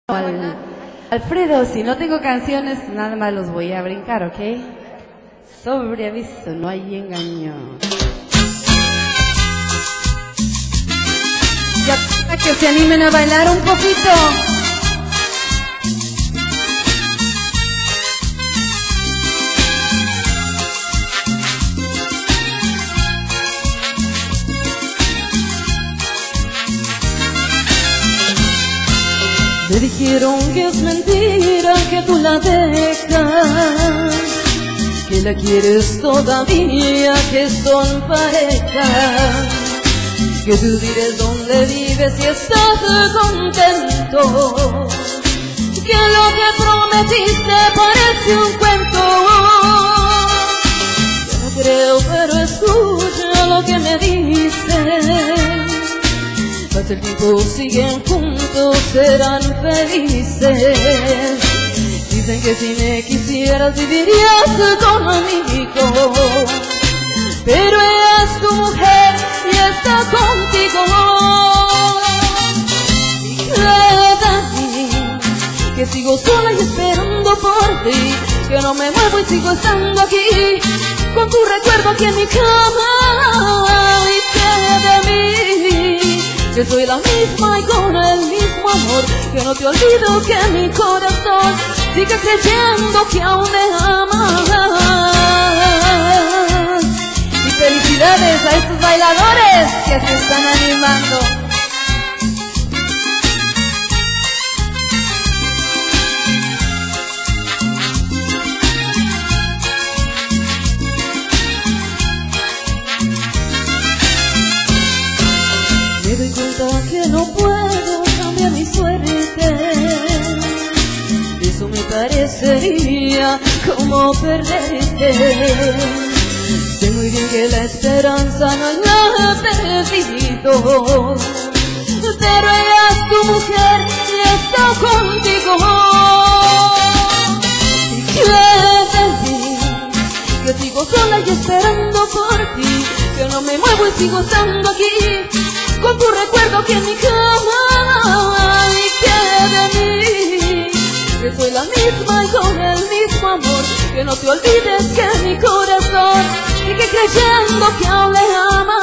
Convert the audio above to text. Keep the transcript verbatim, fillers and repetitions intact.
Al, Alfredo, si no tengo canciones, nada más los voy a brincar, ¿ok? Sobre aviso, no hay engaño. Ya para que se animen a bailar un poquito. Me dijeron que es mentira que tú la dejas, que la quieres todavía, que son pareja, que tú dirás dónde vives y estás contento, que lo que prometiste parece un cuento. Yo no creo, pero escucha lo que me dices. Pasa el tiempo, siguen juntos, serán felices. Dicen que si me quisieras vivirías conmigo, pero ella es tu mujer y está contigo. Y créeme que sigo sola y esperando por ti, que no me muevo y sigo estando aquí, con tu recuerdo aquí en mi cama. Y que de mí, que soy la misma y con el mismo amor, que no te olvido, que mi corazón sigue creyendo que aún me amas. Y felicidades a estos bailadores que se están animando. Me doy cuenta que no puedo cambiar mi suerte, eso me parecería como perderte. Sé muy bien que la esperanza no la he perdido, pero ella es tu mujer y está contigo. Y créeme que sigo sola y esperando por ti, que no me muevo y sigo estando aquí, con tu recuerdo aquí en mi cama. Y que de mí, que soy la misma y con el mismo amor, que no te olvides, que mi corazón sigue creyendo que aún le amas.